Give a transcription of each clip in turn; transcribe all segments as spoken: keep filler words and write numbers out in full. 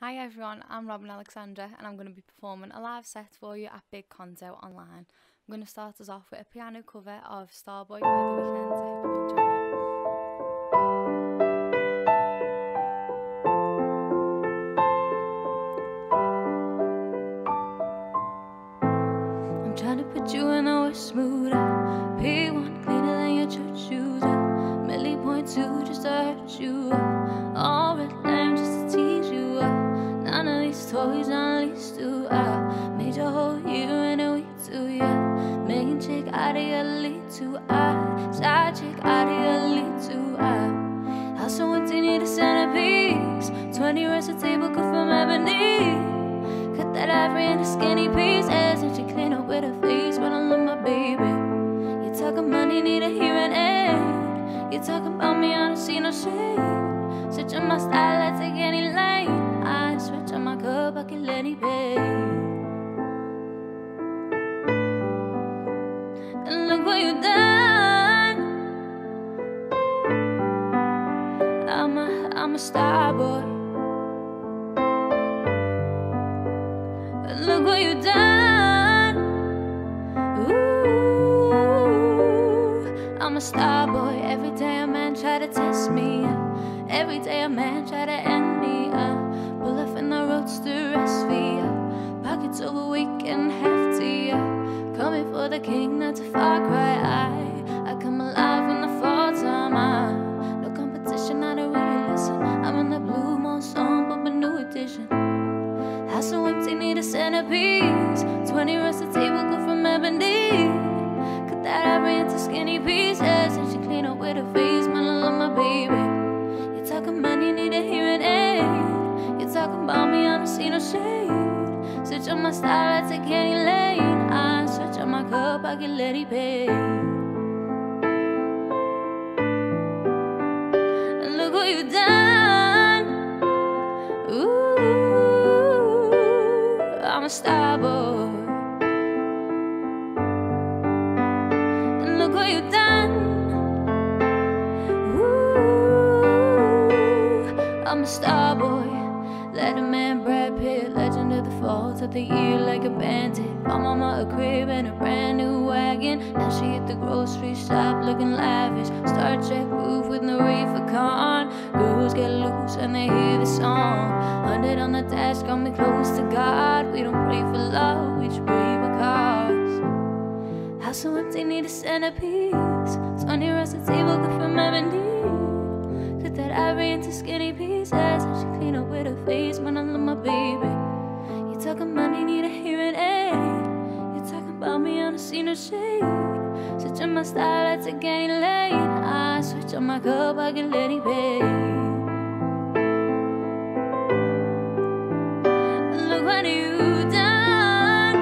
Hi everyone, I'm Robin Alexandra and I'm going to be performing a live set for you at Big Conzo online. I'm going to start us off with a piano cover of Starboy by The Weeknd. I hope you enjoy it. I'm trying to put you in a worse mood. P one cleaner than your church shoes. Millie point two just to hurt you. All red lamb just to tease you. None of these toys unleashed to I made your whole year in a week too, yeah. Main chick out of your lead to I side chick out of your lead to I house so empty, need a centerpiece. Twenty rows of table cut from ebony. Cut that ivory into skinny pieces. And she clean up with her face, but I love my baby. You talking money, need a hearing aid. You talking about me, I don't see no shade. Switching my style, I take any lane. I switch on my cup, I can let it pay. And look what you done. I'm a, I'm a star boy. And look what you done. Ooh, I'm a star boy. Every day a man try to test me. Every day a man try to end me. uh, Pull up in the roadster S V. uh, Pockets over weak and hefty. uh, Coming for the king, that's a far cry. I, I come alive in the fall time. I, no competition, I don't really listen. I'm in the blue moon song, but a new edition. House so empty, need a centerpiece. Twenty rows of table go from ebony. Cut that ivory into skinny pieces. And she clean up with her face, man, I love my baby. Talking money, need a hearing aid. You talking about me, I don't see no shade. Switch on my style, I take any lane. I switch on my cup, I can let it pay. And look what you done. Ooh, I'm a star boy. And look what you done. I'm a star boy, let a man Brad Pitt, legend of the fall, took the year like a bandit. My mama a crib and a brand new wagon. Now she hit the grocery shop looking lavish. Star Trek roof with no reefer con. Girls get loose and they hear the song. Hundred on the dash, got me close to God. We don't pray for love, we just pray for cars. House so empty, need a centerpiece. Twenty rows of table good from ebony. Cut that ivory into skinny pieces. And she clean up with her face, man, I love my baby. You talking money, need a hearing aid. You talking about me, I don't see no shade. Switch on my style, I take any lane. I switch on my cup, I can let it pay. Look what you done.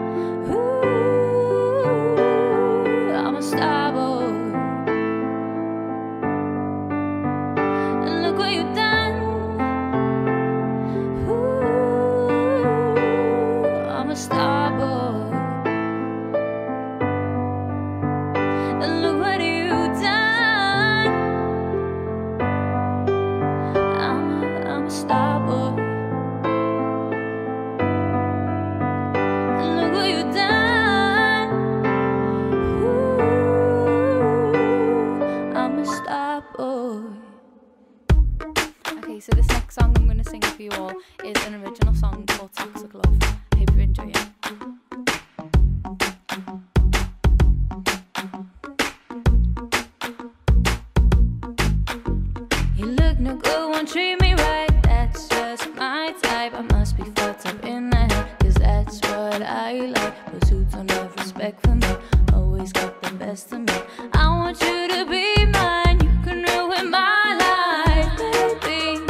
Ooh, I'm a star boy. Look what you done. Ooh, I'm a star boy. And look what you done. I'm a, I'm a star boy. And look what you done. Ooh, I'm a star boy. Okay, so this next song I'm going to sing for you all is an original song called Toxic Love. I hope you enjoy it. You look no good, won't treat me right. That's just my type. I must be fucked up in the head, cause that's what I like. Those who don't have respect for me always got the best of me. I want you to be mine. You can ruin my life, baby.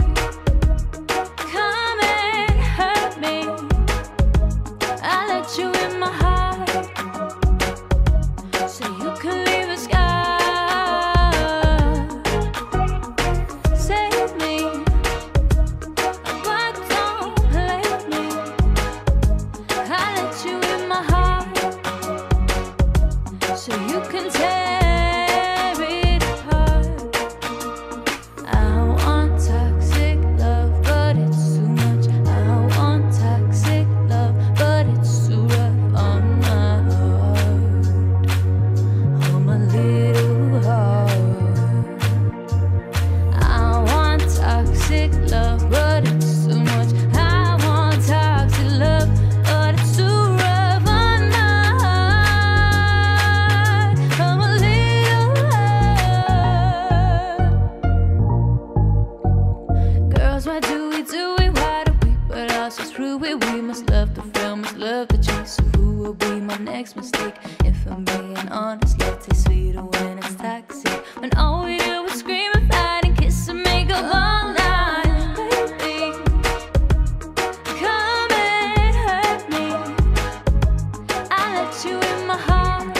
Come and hurt me. I let you in my heart, so you can leave a scar. Save me, but don't play me. I let you in my heart, so you can tear it apart. I want toxic love, but it's too much. me why do we, but also screw it. We must love the thrill, must love the chase. So who will be my next mistake? If I'm being honest, love tastes sweeter when it's toxic. When all we do is scream and fight and kiss and make up all night. Baby, come and hurt me. I let you in my heart,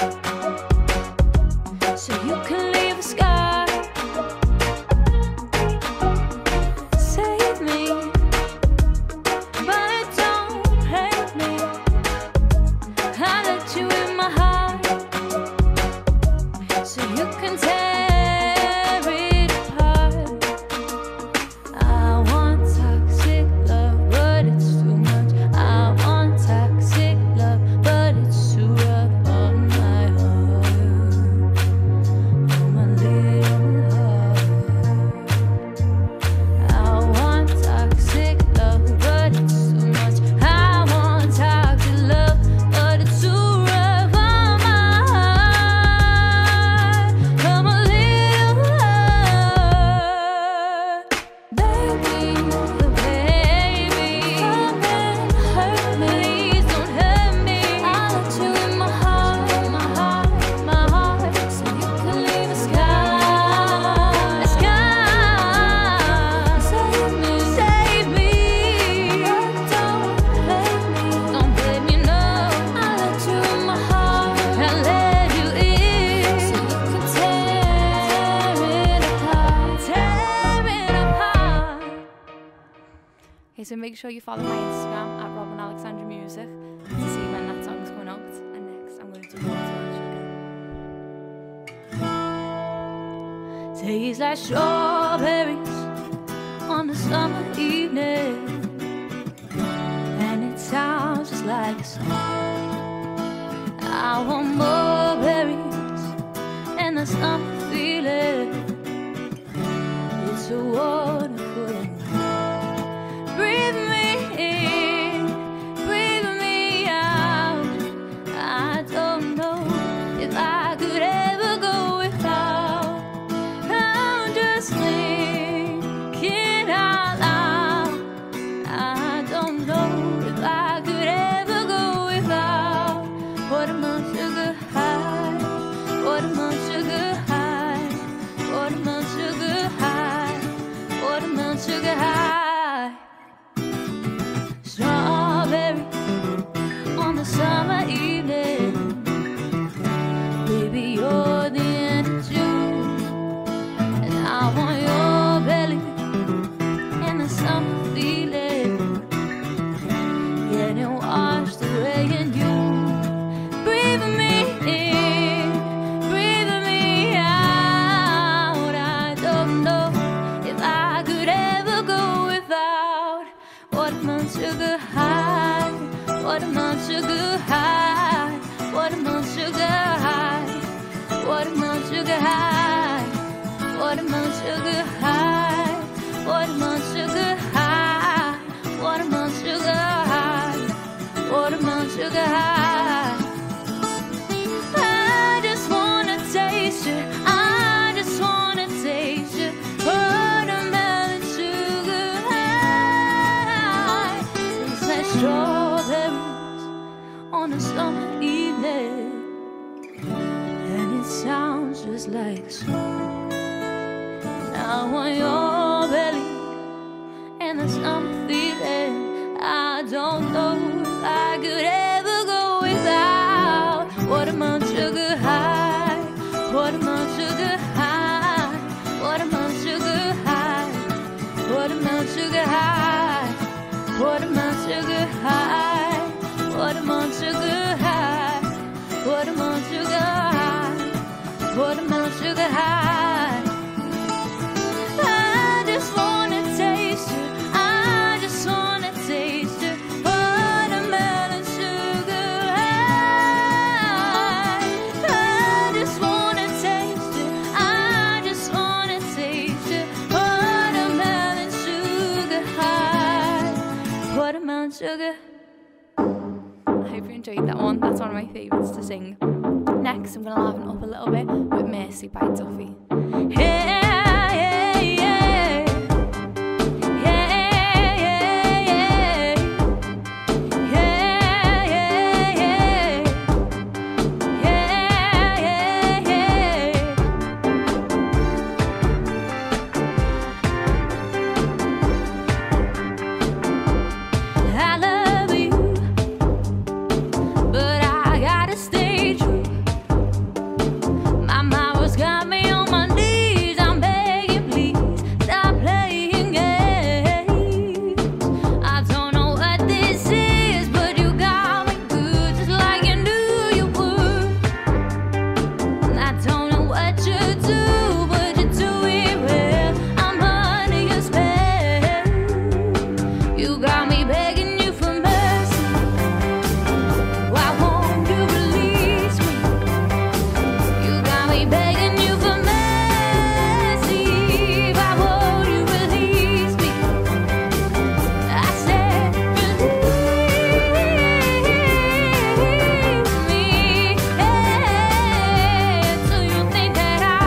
so you can leave a scar. Save me, but don't hate me. I let you in my heart, so you can tear it apart. I want toxic love, but it's too much. I want toxic love, but it's too rough on my heart, on my little heart. I want toxic love, but it's too much. I want toxic love, but it's too rough on my heart, on my little heart. Baby, baby, come and hurt me. Please don't hurt me. I let you in my heart, my heart, my heart, so you can leave a scar, a scar. Save me, save me. Don't hate me, don't blame me, no. I let you in my heart, I let you in, so you can tear it apart, tear it apart. Okay, so make sure you follow my Instagram at Robin Alexandra Music to see when that song is coming out. And next, I'm going to do Watermelon Sugar. Tastes like strawberries on a summer evening, and it sounds just like a song. I want more berries and the summer feeling. It's a wonderful. Breathe me in, breathe me out. I don't know if I could ever go without. I'm just thinking out loud. I don't know if I could ever go without. Watermelon sugar high, watermelon sugar high, watermelon sugar high, watermelon sugar high. Strawberry on the summer evening. Baby, you're the end of June, and I want your belly and the summer feeling, getting washed away in you. Breathe me in, breathe me out. I don't know if I could ever go without. Watermelon sugar high, watermelon sugar high, watermelon sugar high, watermelon sugar high, watermelon sugar high, watermelon sugar high, watermelon sugar high, watermelon sugar high. I just wanna taste you, I just wanna taste you. Watermelon sugar high. Tastes like strawberries on a summer evening, and it sounds just like a song. And I want your belly and the summer feeling. I don't know if I could ever go without. Watermelon sugar high, watermelon sugar high, watermelon sugar high, watermelon sugar high, watermelon sugar high, watermelon sugar high, watermelon sugar high, watermelon sugar high. I just wanna taste you, I just wanna taste you. Watermelon sugar high. I just wanna taste you, I just wanna taste you. Watermelon sugar high, watermelon sugar. I hope you enjoyed that one. That's one of my favourites to sing. Next, I'm going to liven up a little bit with Mercy by Duffy. Yeah, yeah, yeah. Yeah, yeah, You got me begging you for mercy. Why won't you release me? You got me begging you for mercy. Why won't you release me? I said release me. Yeah. Do you think that I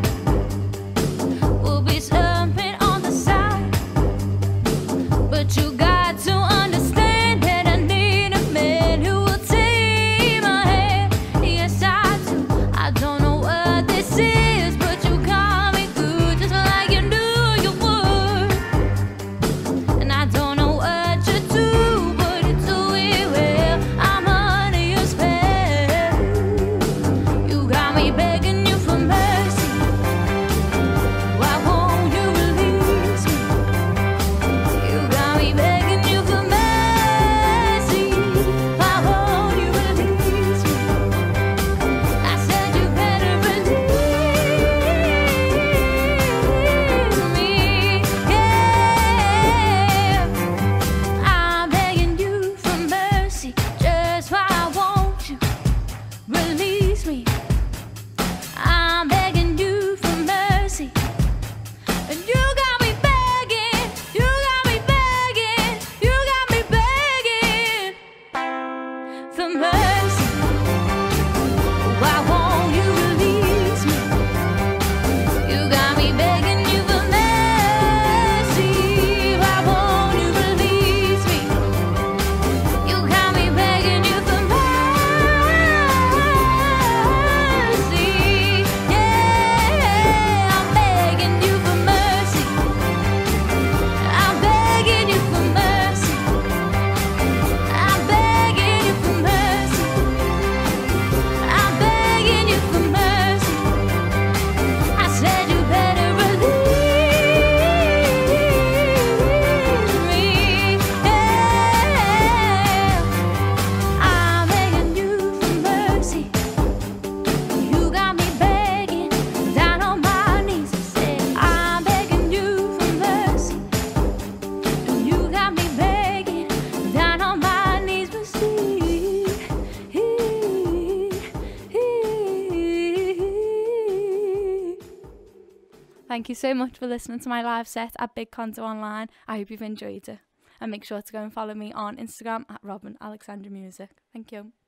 will be slumping on the side? But you got to understand that I need a man who will take my hand. Yes, I do. I don't know what this is, but you got me good just like you knew you would. And I don't know what you do, but you do it well. I'm under your spell. You got me begging you for mercy. Why won't you release me? You got me begging you for mercy. Why won't you release me? I said you better release me. Yeah. I'm begging you for mercy. Just why won't you release me? I'm begging you for mercy. And you got me begging, you got me begging, you got me begging for mercy. Why won't you release me? You got me begging you for mercy. Why won't you release me? You got me begging you for mercy. Yeah, I'm begging you for mercy. I'm begging you for mercy. I'm begging you for mercy. I'm begging you for mercy. I said you better release me. Yeah. I'm begging you for mercy. You got me begging down on my knees. I said I'm begging you for mercy. You got me begging down on my knees, but see, thank you so much for listening to my live set at Big Conto Online. I hope you've enjoyed it. And make sure to go and follow me on Instagram at Robin Alexandra Music. Thank you.